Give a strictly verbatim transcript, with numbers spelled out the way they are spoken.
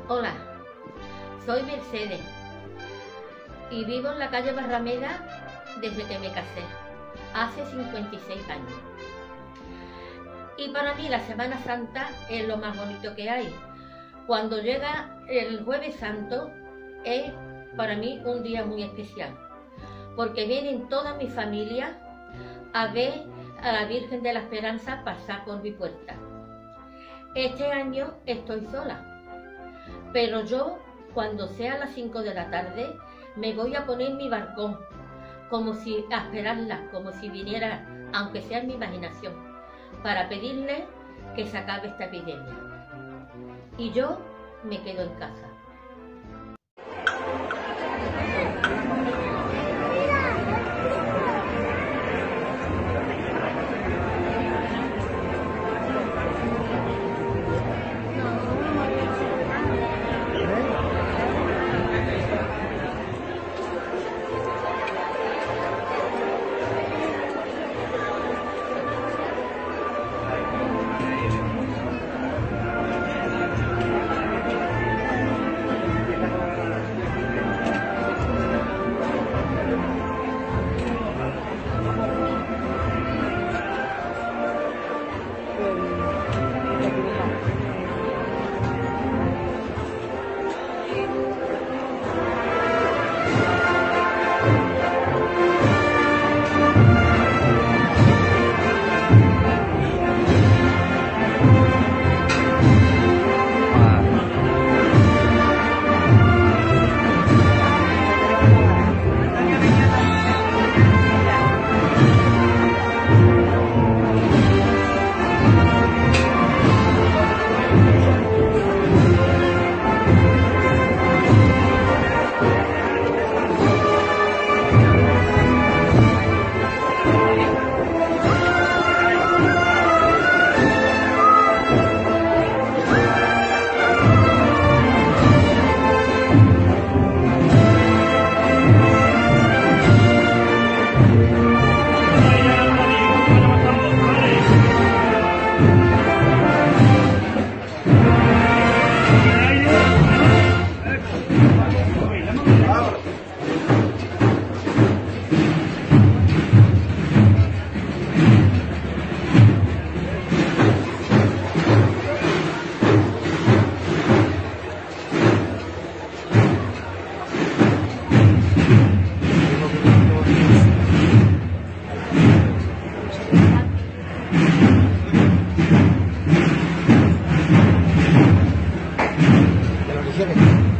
Hola, soy Mercedes y vivo en la calle Barrameda desde que me casé, hace cincuenta y seis años. Y para mí la Semana Santa es lo más bonito que hay. Cuando llega el Jueves Santo es para mí un día muy especial, porque vienen toda mi familia a ver a la Virgen de la Esperanza pasar por mi puerta. Este año estoy sola, pero yo, cuando sea las cinco de la tarde, me voy a poner mi balcón, como si a esperarla, como si viniera, aunque sea en mi imaginación, para pedirle que se acabe esta epidemia. Y yo me quedo en casa. De lo que quieres.